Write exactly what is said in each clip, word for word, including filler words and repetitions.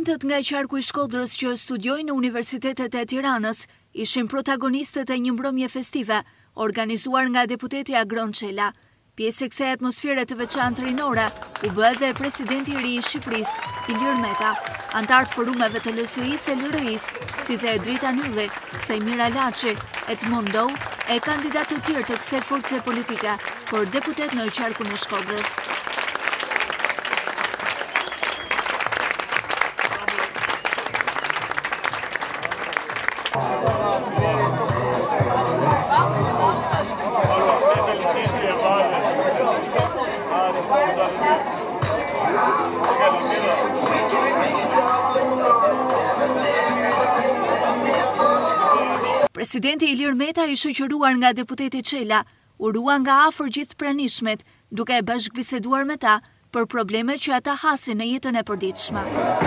Studentët nga qarku i Shkodrës që studiojnë në universitetet e Tiranës ishin protagonistët e një mbrëmje festive organizuar nga deputeti Agron Çela. Pjesë e kësaj atmosfere të veçantë rinore u bë edhe presidenti i ri i Shqipërisë, Ilir Meta, antar të forumeve të L S I-së e L R I-së, si dhe Drita Nylli, Sajmira Laçi, Edmond Dou e kandidatë të tjerë të kësaj force politike për deputet në qarkun e Shkodrës. Presidenti Ilir Meta i shoqëruar nga deputeti Çela, urua nga afër gjithë pranishmet, duke e bashkëbiseduar me ta për problemet që ata hasin në jetën e përditshme.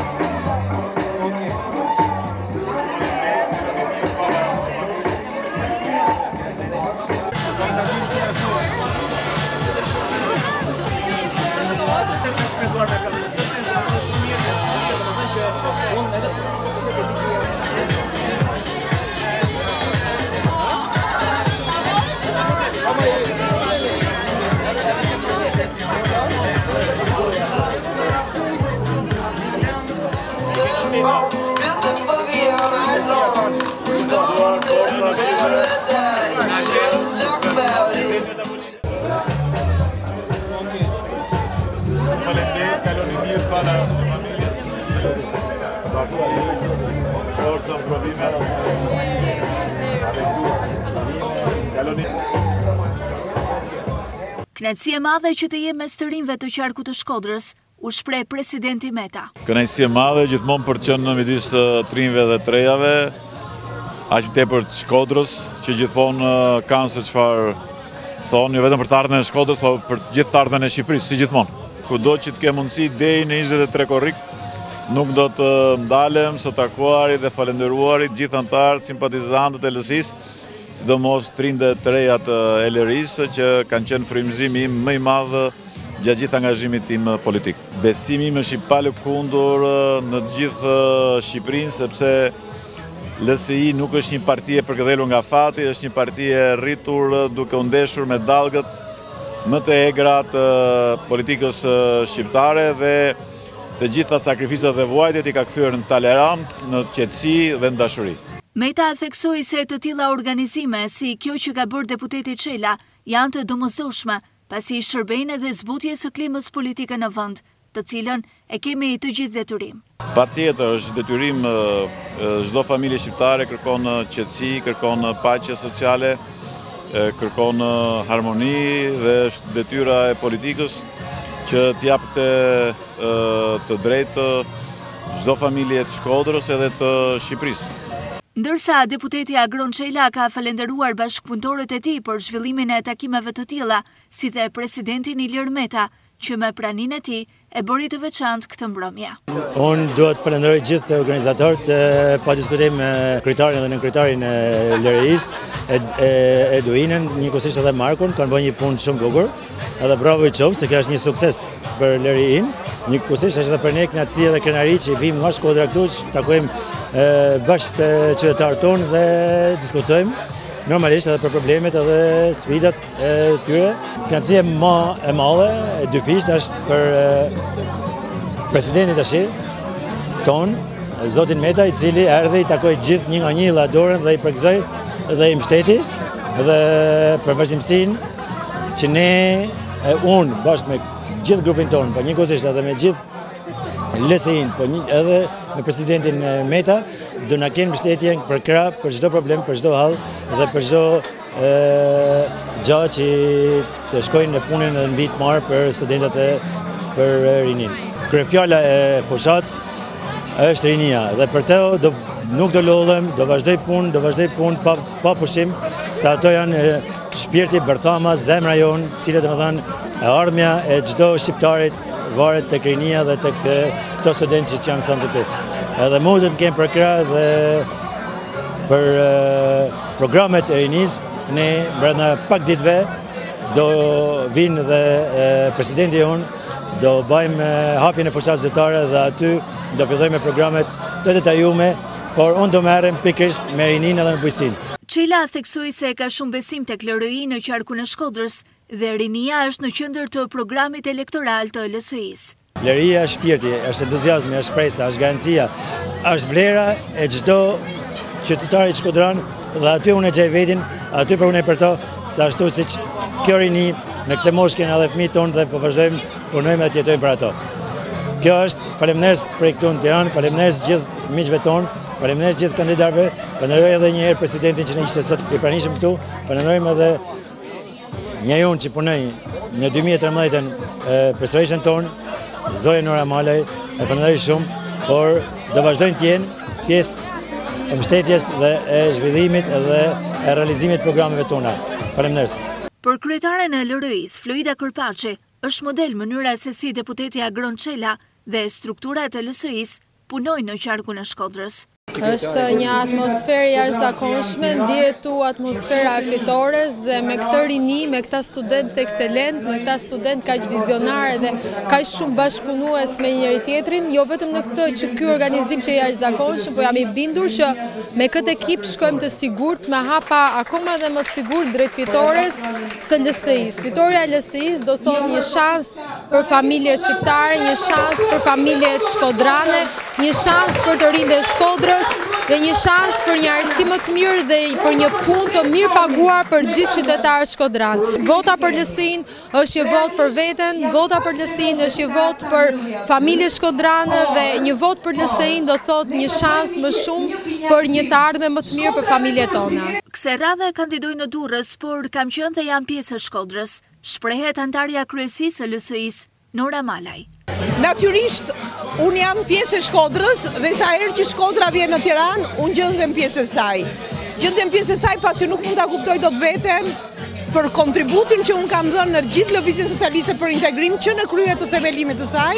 Kënaqësi e madhe që të jem mes të rinjve të qarkut të Shkodrës, u shpreh presidenti Meta. Kënaqësi e madhe gjithmonë për të qenë në midis të rinjve dhe të rejave, aq tepër të Shkodrës, që gjithmonë kanë se çfarë thonë, jo vetëm për të ardhmen e Shkodrës, por për gjithë të ardhmen e Shqipërisë, si gjithmonë. Kudo që të ke mundësi deri në njëzet e tre korrik, nuk do të ndalem së takuarit dhe falenderuarit gjithë antarët, simpatizantët e L S I-së, sidomos të rinjtë të reja të L R I-së që kanë qenë frymëzimi im më i madh gjatë gjithë angazhimit tim politik. Besimi im është i palëkundur në të gjithë Shqipërinë, sepse L S I nuk është një parti e përkëdhelur nga fati, është një parti e rritur duke u ndeshur me dallgët më të egra të politikës shqiptare dhe të gjitha sakrificat dhe vuajtjet i ka kthyer në tolerancë, në qetësi dhe në dashuri. Meta theksoi se të tilla organizime si kjo që ka bërë deputeti Çela janë të domosdoshme, pasi i shërbejnë edhe zbutjes së klimës politike në vend, të cilën e kemi të gjithë detyrim. Patjetër është detyrim, çdo familje shqiptare kërkon qetësi, kërkon paqe sociale, kërkon harmoni dhe është detyra e politikës që t'japte të drejtë çdo familje të Shkodrës edhe të Shqipërisë. Ndërsa deputeti Agron Çela ka falenderuar bashkëpunëtorët e tij për zhvillimin e takimeve të tilla, si dhe presidentin Ilir Meta, që me praninë e tij e bëri të veçantë këtë mbrëmje. Unë duhet të falenderoj gjithë organizatorët, pa diskutim kryetarin dhe nënkryetarin e L R I-së, Eduinën, njëkohësisht edhe Markun, kanë bërë një punë shumë bukur. Edhe bravo i qoftë se kjo është një sukses për L R I-n. Njëkohësisht është edhe për ne kënaqësi dhe krenari që vim nga Shkodra këtu, që takojmë bashkë të qytetarët tonë dhe diskutojmë normalisht edhe për problemet edhe sfidat e tyre. Kënaqësia më e madhe e dyfisht është për presidentin tash ton, zotin Meta, i cili erdhi i takoi gjithë një nga një dorën dhe i përgëzoi dhe i mbështeti dhe për vazhdimsinë që ne e unë bashkë me gjithë grupin tonë, po njëkohësisht edhe me gjithë L S I-n, po edhe me presidentin Meta, do na kenë mbështetjen për krah për çdo problem, për çdo hall dhe për çdo gjë që të shkojnë në punën në vit marr për studentët e për rinin. Kryefjala e fushatës është rinia dhe për të do nuk do lodhem, do vazhdoj punë, do vazhdoj punë pa, pa pushim, se ato janë shpirti, bërthama, zemra jonë, cilët domethënë e ardhmja e çdo shqiptarit varet tek rinia dhe tek këto studentë që janë sënë këtu. Edhe mu do të kem për krah dhe për programet e rinisë, ne brenda pak ditëve do vinë dhe presidenti jonë do bëjmë hapjen e fushës zyrtare dhe aty do fillojmë me programet të detajume, por unë do merrem pikërisht me rinin edhe me bujqësinë. Çela theksoi se ka shumë besim tek L R I në qarkun e Shkodrës dhe rinia është në qendër të programit elektoral të L S I-s. L R I-ja është shpirti, është entuziazmi, është shpresa, është garancia, është vlera e çdo qytetari shkodran dhe aty unë e gjej vetin, aty për unë e për to, se ashtu siç kjo rini në këtë moshë kena edhe fëmijët tonë dhe po vazhdojmë punojmë dhe jetojmë për ato. Kjo është faleminderit për këtu në Tiranë, faleminderit gjithë miqve tonë, faleminderit gjithë kandidatëve, falenderoj edhe një herë presidentin që ne ishte sot i pranishëm këtu, falenderojmë edhe njeriun që punoi në dy mijë e tridhjetë personazhin tonë, Zoja Nora Malaj, e falenderoj shumë, por do vazhdojnë të jenë pjesë e mbështetjes dhe e zhvillimit dhe e realizimit të programeve tona. Faleminderit. Për kryetaren e L R I-s, Florida Kërpaçi, është model mënyra se si deputeti Agron Çela dhe strukturat e L S I-s punojnë në qarkun e Shkodrës. Është një atmosferë jashtëzakonshme, ndihet tu atmosfera e fitores dhe me këtë rini, me këta studentë ekselent, me këta studentë kaq vizionare dhe kaq shumë bashkëpunues me njëri tjetrin, jo vetëm në këtë që ky organizim që jashtëzakonshëm, por jam i bindur që me këtë ekip shkojmë të sigurt me hapa akoma dhe më të sigurt drejt fitores së L S I-s. Fitoria e L S I-s do të thotë një shans për familjet shqiptare, një shans për familjet shkodrane, një shans për të rinjtë e Shkodrës dhe një shans për një arsim më të mirë dhe për një punë të mirë paguar për gjithë qytetarët shkodran. Vota për L S I-n është një vot për veten, vota për L S I-n është një vot për familjet shkodrane dhe një vot për L S I-n do të thotë një shans më shumë për një të ardhme më të mirë për familjet tona. Kësaj radhe kandidoj në Durrës, por kam qenë dhe jam pjesë e Shkodrës, shprehet antarja kryesisë e L S I-s, Nora Malaj. Natyrisht, unë jam pjesë e Shkodrës dhe sa herë që Shkodra vjen në Tiranë, unë gjendem pjesë e saj. Gjendem pjesë e saj pasi nuk mund ta kuptoj dot veten për kontributin që unë kam dhënë në gjithë lëvizjen socialiste për integrim që në krye të themelimit të saj,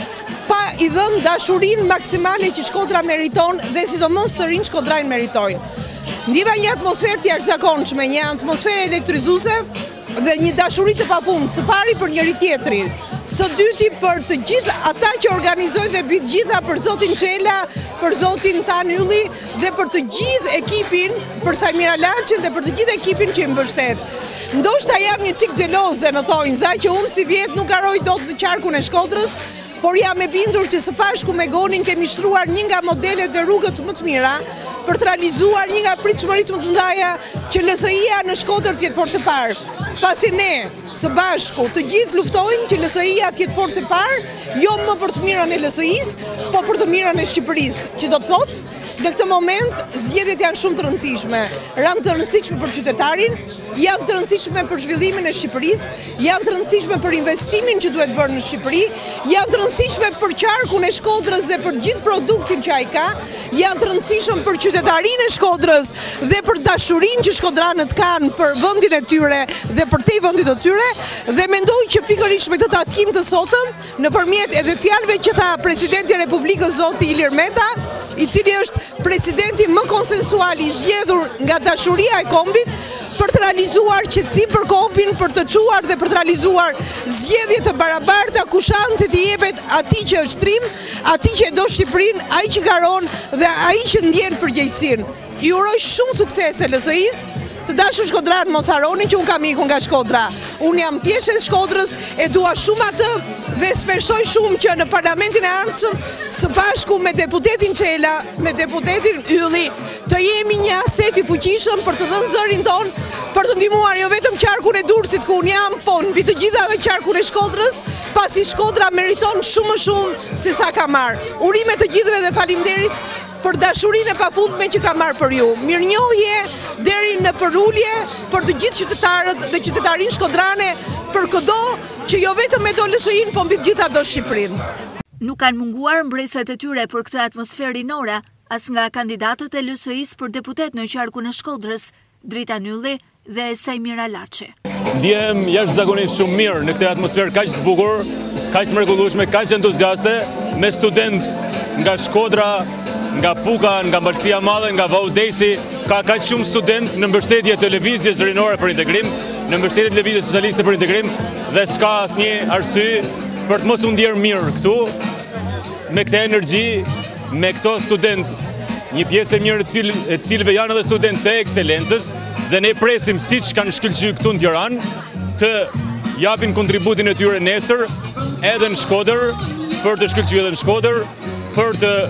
pa i dhënë dashurinë maksimale që Shkodra meriton dhe sidomos të rinj shkodrajnë meritojnë. Ndjeva një atmosferë të jashtëzakonshme, një atmosferë elektrizuese dhe një dashuri të pafundë, së pari për njëri tjetrin, së dyti për të gjithë ata që organizojnë dhe bitë gjitha për zotin Çela, për zotin Tan Ylli dhe për të gjithë ekipin, për Sajmira Laçin dhe për të gjithë ekipin që i mbështet. Ndoshta jam një çik xheloze në thonjza që unë si vjet nuk harroj dot në qarkun e Shkodrës, por jam e bindur që së bashku me Gonin kemi shtruar një nga modelet dhe rrugët më të mira për të realizuar një nga pritshmëritë më të mëdha që L S I-ja në Shkodër të jetë forcë e parë. Pasi ne, së bashku, të gjithë luftojmë që L S I-ja të jetë forcë e parë, jo më për të mirën e L S I-s, po për të mirën e Shqipërisë, që do të thotë në këtë moment zgjedhjet janë shumë të rëndësishme, janë të rëndësishme për qytetarin, janë të rëndësishme për zhvillimin e Shqipërisë, janë të rëndësishme për investimin që duhet bërë në Shqipëri, janë të rëndësishme për qarkun e Shkodrës dhe për gjithë produktin që ai ka, janë të rëndësishme për qytetarinë e Shkodrës dhe për dashurinë që shkodranët kanë për vendin e tyre dhe për te vendit të tyre, dhe mendoj që pikërisht me këtë takim të sotëm, nëpërmjet edhe fjalëve që tha presidenti i Republikës zoti Ilir Meta, i cili është presidenti më konsensual i zgjedhur nga dashuria e kombit për të realizuar qetësi për kombin, për të çuar dhe për të realizuar zgjedhje të barabarta ku shanset i jepet atij që është trim, atij që e do Shqipërinë, ai që garon dhe ai që ndjen përgjegjësinë. I uroj shumë sukses L S I-s. Të dashur shkodran, mos harroni që unë kam ikur nga Shkodra. Unë jam pjesë e Shkodrës, e dua shumë atë dhe shpresoj shumë që në parlamentin e ardhshëm, së bashku me deputetin Çela, me deputetin Ylli, të jemi një aset i fuqishëm për të dhënë zërin ton, për të ndihmuar jo vetëm qarkun e Durrësit ku unë jam, po mbi të gjitha edhe qarkun e Shkodrës, pasi Shkodra meriton shumë më shumë se sa ka marrë. Urime të gjithëve dhe faleminderit për dashurinë e pafundme që ka marrë për ju. Mirënjohje deri në përulje për të gjithë qytetarët dhe qytetarinë shkodrane për këdo që jo vetëm me do L S I-n, po mbi të gjitha do Shqipërinë. Nuk kanë munguar mbresat e tyre për këtë atmosferë rinore, as nga kandidatët e L S I-s për deputet në qarkun e Shkodrës, Dritan Ylli dhe Sajmira Laçi. Ndjehem jashtëzakonisht shumë mirë në këtë atmosferë kaq të bukur, kaq mrekullueshme, kaq entuziaste, me student nga Shkodra, nga Puka, nga Mbërësia Madhe, nga Vaudesi, ka kaq shumë student në mbështetje të lëvizjes rinore për integrim, në mbështetje të lëvizjes socialiste për integrim, dhe s'ka asnjë arsye për të mos u ndjerë mirë këtu, me këtë energji, me këto student, një pjesë e mirë e cilëve janë edhe student të ekselencës, dhe ne presim si që kanë shkëlqy këtu në Tiranë, të japin kontributin e tyre nesër, edhe në Shkodër, për të shkëlqy edhe në Shkodër, për të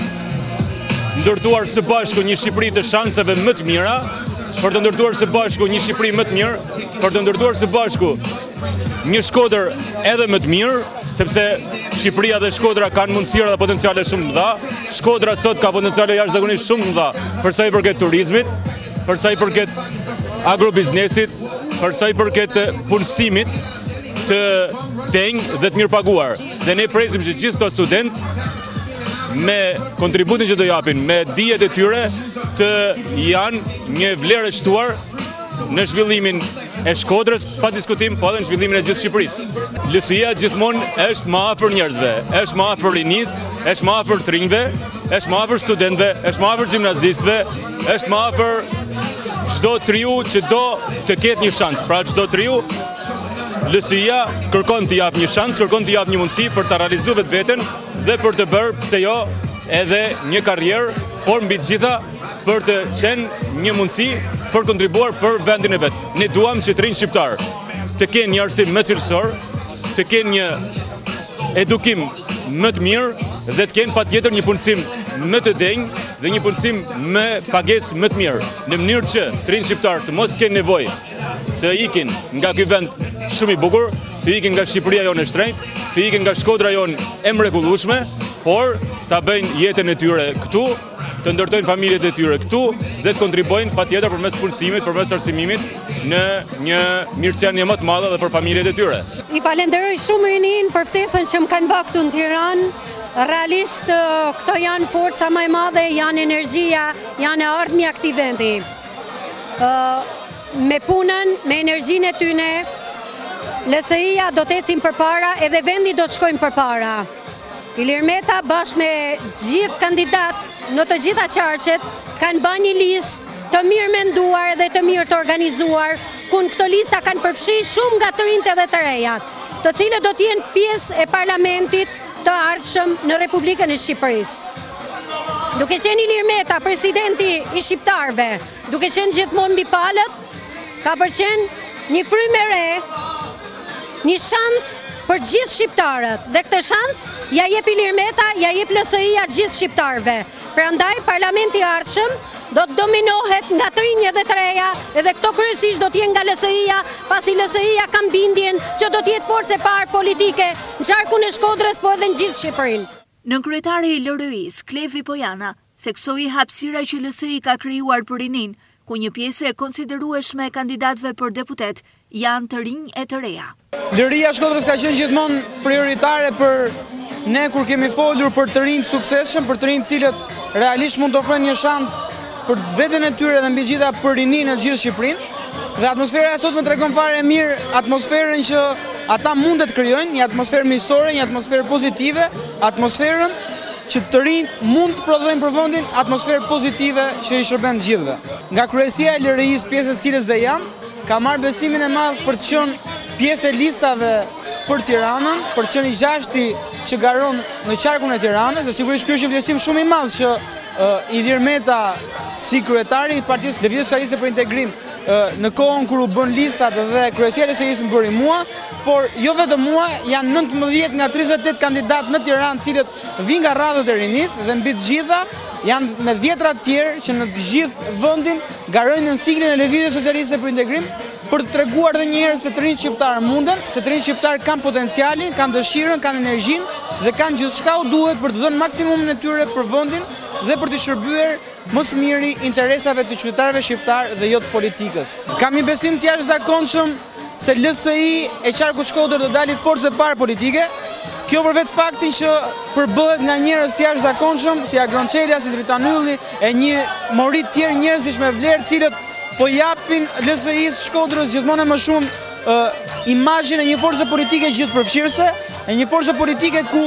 ndërtuar së bashku një Shqipëri të shanseve më të mira, për të ndërtuar së bashku një Shqipëri më të mirë, për të ndërtuar së bashku një Shkodër edhe më të mirë, sepse Shqipëria dhe Shkodra kanë mundësira dhe potenciale shumë të mëdha. Shkodra sot ka potenciale jashtëzakonisht shumë të mëdha, për sa i përket turizmit, për sa i përket agrobiznesit, për sa i përket punësimit të denjë dhe të mirëpaguar. Dhe ne presim që gjithë këto student me kontributin që do japin, me dijet e tyre, të janë një vlerë e shtuar në zhvillimin e Shkodrës, pa diskutim, po edhe në zhvillimin e gjithë Shqipërisë. L S I-ja gjithmonë është më afër njerëzve, është më afër rinis, është më afër të rinjve, është më afër studentëve, është më afër gjimnazistëve, është më afër çdo triu që do të ketë një shans. Pra çdo triu, L S I-ja kërkon të jap një shans, kërkon të jap një mundësi për të realizuar vetveten dhe për të bërë, pse jo, edhe një karrierë, por mbi të gjitha për të qenë një mundësi për kontribuar për vendin e vetë. Ne duam që të rinj shqiptar të kenë një arsim më cilësor, të kenë një edukim më të mirë dhe të kenë patjetër një punësim më të denjë dhe një punësim me pagesë më të mirë, në mënyrë që të rinj shqiptar të mos kenë nevojë të ikin nga ky vend shumë i bukur, të ikin nga Shqipëria jonë e shtrenjtë, të ikin nga Shkodra jonë e mrekullueshme, por ta bëjnë jetën e tyre këtu, të ndërtojnë familjet e tyre këtu dhe të kontribuojnë patjetër përmes punësimit, përmes arsimimit në një mirëqenie më të madhe dhe për familjet e tyre. I falenderoj shumë rinin për ftesën që më kanë bërë këtu në Tiranë. Realisht këto janë forca më e madhe, janë energjia, janë e ardhmja këtij vendi. Me punën, me energjinë e tyre, L S I-ja do të ecin përpara edhe vendi do të shkojnë përpara. Ilir Meta bashkë me gjithë kandidat në të gjitha qarqet kanë bërë një listë të mirë menduar dhe të mirë të organizuar, ku në këto lista kanë përfshi shumë nga të rinjtë dhe të rejat, të cilët do të jenë pjesë e parlamentit të ardhshëm në Republikën e Shqipërisë. Duke qenë Ilir Meta presidenti i shqiptarëve, duke qenë gjithmonë mbi palët, ka përqenë një frymë e re, një shans për gjithë shqiptarët, dhe këtë shans ja jep Ilir Meta, ja jep L S I-ja gjithë shqiptarëve. Prandaj parlamenti i ardhshëm do të dominohet nga të rinjtë dhe të reja, edhe këto kryesisht do të jenë nga L S I-ja, pasi L S I-ja ka bindjen që do të jetë forcë e parë politike në qarkun e Shkodrës, po edhe në gjithë Shqipërinë. Nënkryetari i L R I-s, Klevi Pojana, theksoi hapësira që L S I ka krijuar për rinin, ku një pjesë e konsiderueshme e kandidatëve për deputet janë të rinj e të reja. L R I-ja Shkodrës ka qenë gjithmonë prioritare për ne kur kemi folur për të rinj suksesshëm, për të rinj cilët realisht mund të ofrojnë një shans për veten e tyre dhe mbi gjitha për rinin në gjithë Shqipërinë. Dhe atmosfera e sot më tregon fare mirë atmosferën që ata mund të krijojnë, një atmosferë miqësore, një atmosferë pozitive, atmosferën që të rinjt mund të prodhojnë për vendin, atmosferë pozitive që i shërben të gjithëve. Nga kryesia e L R I-s, pjesës cilës dhe jam, ka marrë besimin e madh për të qenë pjesë e listave për Tiranën, për të qenë i gjashti që garon në qarkun e Tiranës, dhe sigurisht ky është një vlerësim shumë i madh që uh, Ilir Meta, si kryetari i Partisë Lëvizjes Socialiste për Integrim, uh, në kohën kur u bën listat dhe kryesia e L S I-s më bëri mua, por jo vetëm mua, janë nëntëmbëdhjetë nga tridhjetë e tetë kandidatë në Tiranë, cilët vinë nga radhët e rinisë dhe mbi të gjitha janë me dhjetra të tjerë që në të gjithë vendin garojnë në siglin e Lëvizjes Socialiste për Integrim, për të treguar edhe një herë se të rinjtë shqiptarë munden, se të rinjtë shqiptarë kanë potencialin, kanë dëshirën, kanë energjinë dhe kanë gjithçka u duhet për të dhënë maksimumin e tyre për vendin dhe për të shërbyer më së miri interesave të qytetarëve shqiptar dhe jo të politikës. Kam një besim të jashtëzakonshëm se L S I e qarku Shkodër do dalin forcë e parë politike. Kjo për vetë faktin që përbëhet nga njerëz të jashtëzakonshëm, si Agronçela, si Dritan Ylli, e një mori të tjerë njerëzish me vlerë, cilët po japin L S I-s Shkodrës gjithmonë më shumë uh, imazhin e një force politike gjithëpërfshirëse, e një force politike ku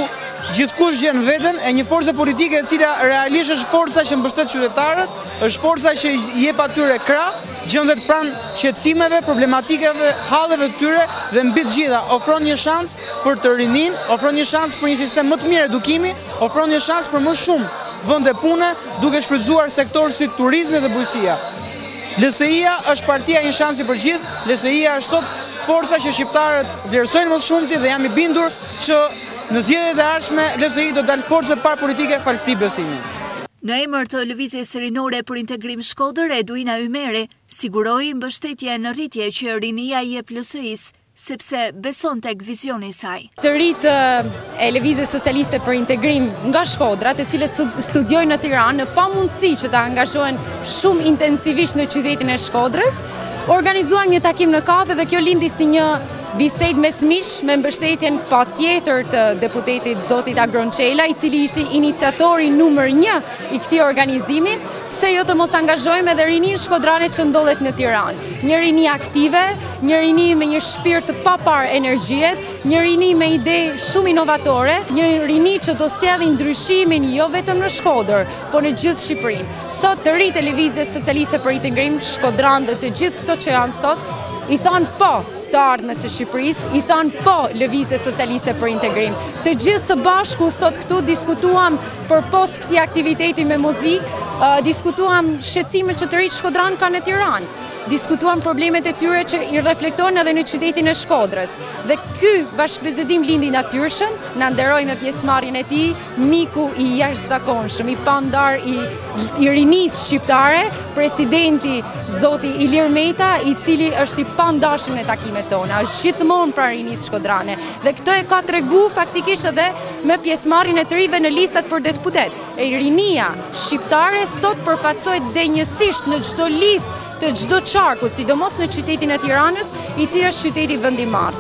gjithkush gjen veten e një force politike e cila realisht është forca që mbështet qytetarët, është forca që i jep atyre krah, gjendet pranë shqetësimeve, problematikeve, halleve të tyre dhe mbi të gjitha ofron një shans për të rinin, ofron një shans për një sistem më të mirë edukimi, ofron një shans për më shumë vende pune, duke shfrytzuar sektorë si turizmi dhe bujqësia. L S I-a është partia një shansi për gjithë, L S I-a është sot forca që shqiptarët vlerësojnë më shumti dhe jam i bindur që në zgjedhjet e ardhshme L S I do dalë forcë parë politike fal këtij besimi. Në emër të lëvizjes rinore për integrim Shkodër, Eduina Ymeri siguroi mbështetje në rritje që rinia i jep L S I-s, sepse beson tek vizioni i saj. Të rinjt e Lëvizjes Socialiste për Integrim nga Shkodra, të cilët studiojnë në Tiranë, pa mundësi që të angazhohen shumë intensivisht në qytetin e Shkodrës, organizuam një takim në kafe dhe kjo lindi si një bisedë mesmish me mbështetjen patjetër të deputetit zotit Agronçela, i cili ishte iniciatori numër një i këtij organizimi, pse jo të mos angazhojmë edhe rinin shkodrane që ndodhet në Tiranë. Një rini aktive, një rini me një shpirt të papar energjiet, një rini me ide shumë inovatore, një rini që do sjellin ndryshimin jo vetëm në Shkodër, por në gjithë Shqipërinë. Sot të rinjt e Lëvizjes Socialiste për Integrim Shkodran dhe të gjithë këto që janë sot, i thanë po të ardhmes së Shqipërisë, i thanë po Lëvizjes Socialiste për Integrim. Të gjithë së bashku sot këtu diskutuam për post këtij aktiviteti me muzikë, uh, diskutuam shqetësimet që të rinjt shkodran kanë në Tiranë. Diskutuam problemet e tyre që i reflektojnë edhe në qytetin e Shkodrës. Dhe ky bashkëbisedim lindi natyrshëm, na nderoi me pjesëmarrjen e tij, miku i jashtëzakonshëm, i pandar i, i rinisë shqiptare, presidenti zoti Ilir Meta, i cili është i pandashëm në takimet tona, është gjithmonë pra rinisë shkodrane. Dhe këtë e ka tregu faktikisht edhe me pjesëmarrjen e të rive në listat për deputet. E rinia shqiptare sot përfaqësohet denjësisht në çdo listë të çdo qarku, sidomos në qytetin e Tiranës, i cili është qyteti vendimars.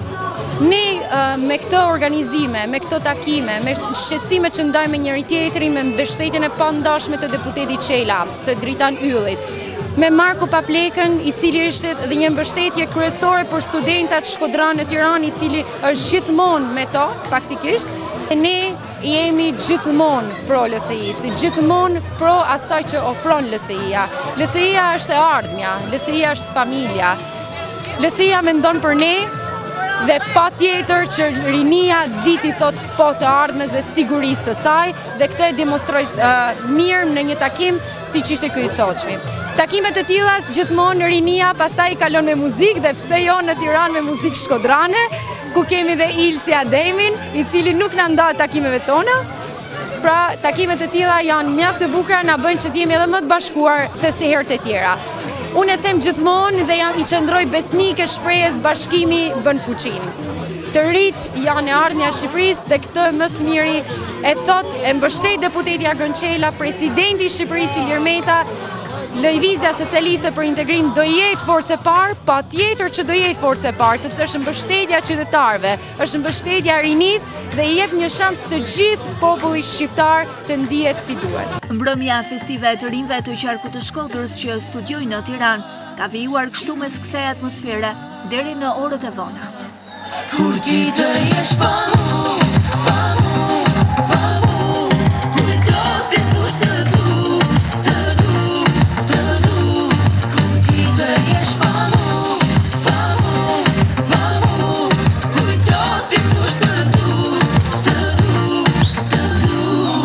Ne uh, me këto organizime, me këto takime, me shqetësimet që ndajmë me njëri tjetrin, me mbështetjen e pandashme të deputetit Qela, të Dritan Yllit, me Marko Paplekën, i cili ishte dhe një mbështetje kryesore për studentat shkodran në Tiranë, i cili është gjithmonë me to, faktikisht. Ne jemi gjithmonë pro L S I, si gjithmonë pro asaj që ofron L S I-a. L S I-a është e ardhmja, L S I-a është familja. L S I-a mendon për ne dhe pa tjetër që rinia diti thot po të ardhmes dhe sigurisë së saj, dhe këtë e demonstroj uh, mirë në një takim si që ishte ky i sotshmi. Takimet të tilla gjithmonë rinia pastaj kalon me muzikë, dhe pse jo në Tiranë me muzikë shkodrane, ku kemi dhe Ilsi Ademin, i cili nuk na nda takimeve tona. Pra, takimet të tilla janë mjaft të bukura, na bëjnë që të jemi edhe më të bashkuar se si herët e tjera. Unë e them gjithmonë dhe jam i qëndroj besnike shprehjes bashkimi bën fuqinë. Të rinjt janë e ardhmja e Shqipërisë dhe këtë më së miri e thot e mbështet deputeti Agronçela, presidenti i Shqipërisë Ilir Meta. Lëvizja Socialiste për Integrim do jetë forcë e parë, patjetër që do jetë forcë e parë, sepse është mbështetja e qytetarëve, është mbështetja e rinisë dhe i jep një shans të gjithë popullit shqiptar të ndihet si duhet. Mbrëmja festive e të rinjve të qarkut të Shkodrës që studiojnë në Tiranë ka vijuar kështu mes kësaj atmosfere deri në orët e vona. Kur ti të jesh pa mu, pa mu, pa mu, kur do të kush të du, të du, të du, kur ti të jesh pa mu, pa mu, pa mu, kur do të kush të du, të du, të du.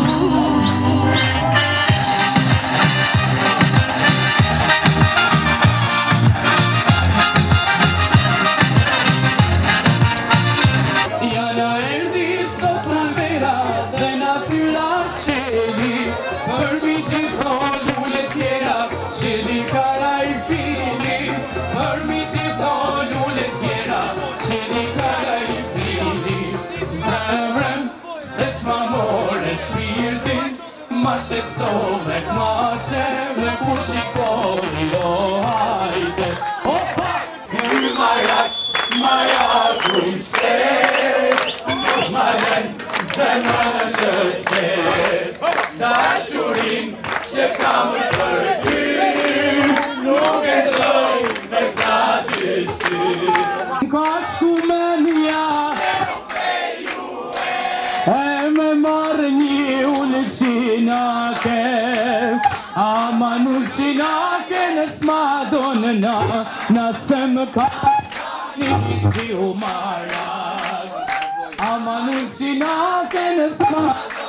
Ma shetsove t'mashe me kur shikoni o hajde. Opa! Ky marak, marak u i shtet, malen zemrën të qet. Dashurin që kam për ty, nuk e droj me ka dy sy. Ka shku me nja, e shina, nëse më ka një si humarat. Ama nuk shina ke në sma,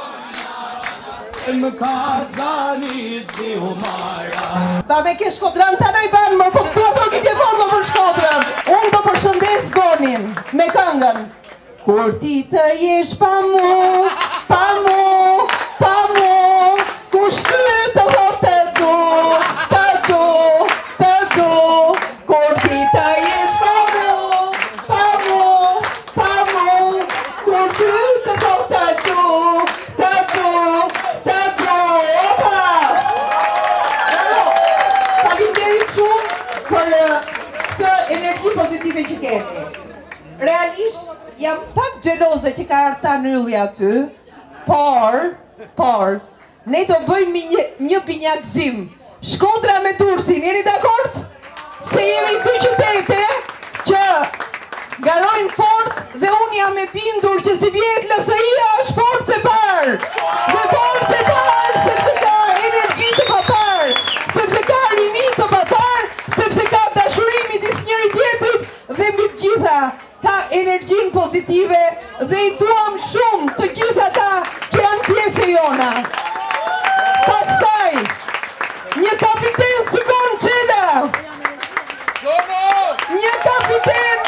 më ka zani si humarat. Ta me ke Shkodran ta na i banë më, po këtu ato kitje formë për Shkodran. Unë të përshëndes Gonin me këngën. Kur ti të jesh pa mu, pa mu, pa mu, kush ty të thot të du, të du, të du. Kur ti të jesh pa mu, pa mu, pa mu, kur ty të thot të du, të du, të du. Opa! Faleminderit shumë për këtë energji pozitive që keni. Realisht, jam pak gjeloze që ka Arta Nylli aty, por, por, ne do bëjmë një, një binjakëzim. Shkodra me Durrësin, jeni dakord? Se jemi dy qytete që garojnë fort dhe unë jam e bindur që si vjet L S I-a është forcë e parë. Dhe forcë e parë sepse ka energji të paparë, sepse ka rini të paparë, sepse ka dashuri midis njëri tjetrit dhe mbi të gjitha ka energjin pozitive dhe i duam shumë të gjitha ta që janë pjesë e jona. Pastaj, një kapiten së gonë qela, një kapiten